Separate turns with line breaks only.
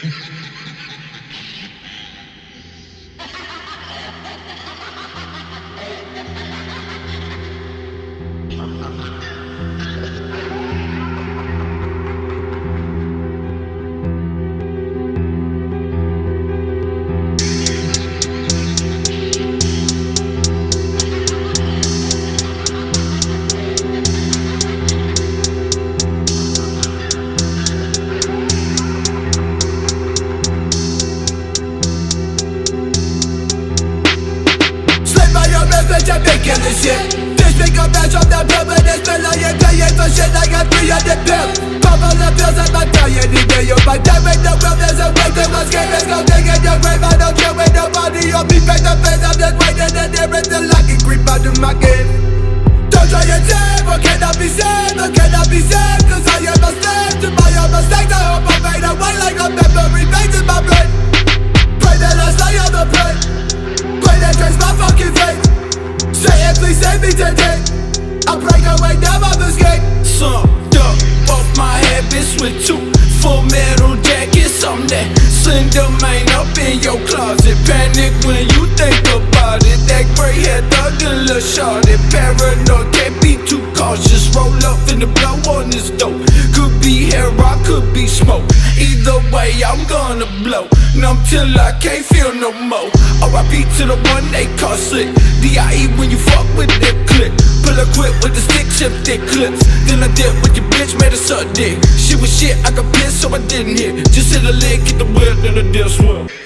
Killing shit. This big up bash off the pill, but it's been like you're paying for shit like I'm 300 pills. Pop all the pills at my die any day. You're my dad with the world, there's a way to escape. Let's go dig in your grave. I don't care with nobody. You'll be face to face. I'm just waiting and there is the lucky creep out of my game. Don't try and save, or cannot be saved, or cannot be saved. Cause I am a slave to my own mistakes. I hope I fade away like a memory fades in my brain. Pray that I stay on the plane. Pray that trace my fucking fate. Say it, please save me today. I break away, now I'm escape.
Sucked up off my head, bitch with 2 full metal jackets. I'm that slender man up in your closet. Panic when you think about it. That gray hair thug and little shorty. Paranoid, can't be too cautious. Roll up in the blow on this dope. Could be hair, I could be smoke. Either way, I'm gonna blow. Numb till I can't feel no more. R.I.P. to the one they call slick. D.I.E. when you fuck with that clip. Pull a quit with the stick, chip thick clips. Then I did with your bitch, made her suck dick. She was shit, I got pissed so I didn't hit. Just hit a lick, get the whip, then I did swim.